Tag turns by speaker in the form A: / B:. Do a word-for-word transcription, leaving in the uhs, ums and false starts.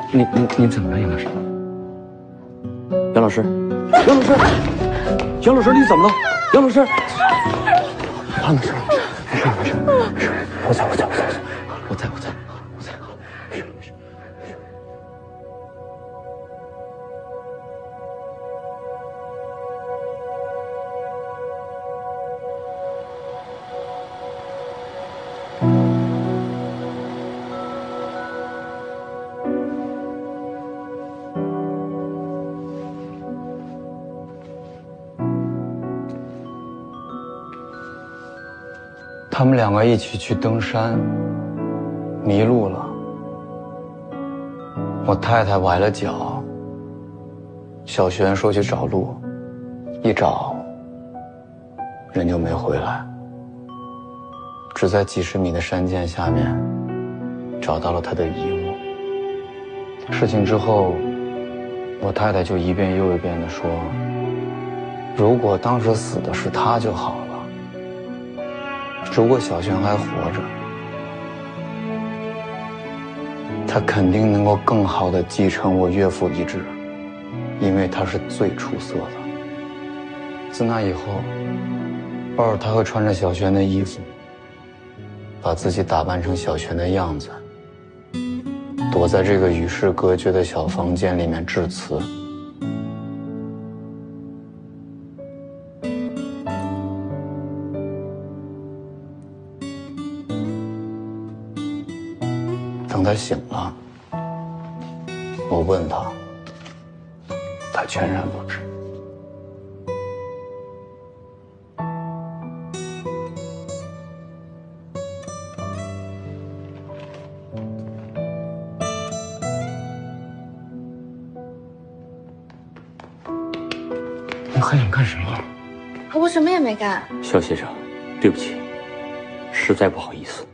A: 你你你怎么了，杨老师？杨老师，杨老师，杨老师，你怎么了？杨老师，杨老师，没事没事没事，我在我在我在我在我在我在，没事没事。他们两个一起去登山，迷路了。我太太崴了脚，小璇说去找路，一找，人就没回来。只在几十米的山涧下面，找到了他的遗物。事情之后，我太太就一遍又一遍地说，如果当时死的是他就好了。如果小璇还活着，他肯定能够更好地继承我岳父遗志，因为他是最出色的。自那以后，偶尔他会穿着小璇的衣服，把自己打扮成小璇的样子，躲在这个与世隔绝的小房间里面致辞。等他醒了，我问他，他全然不知。你还想干什么？
B: 我什么也没干。
A: 肖先生，对不起，实在不好意思。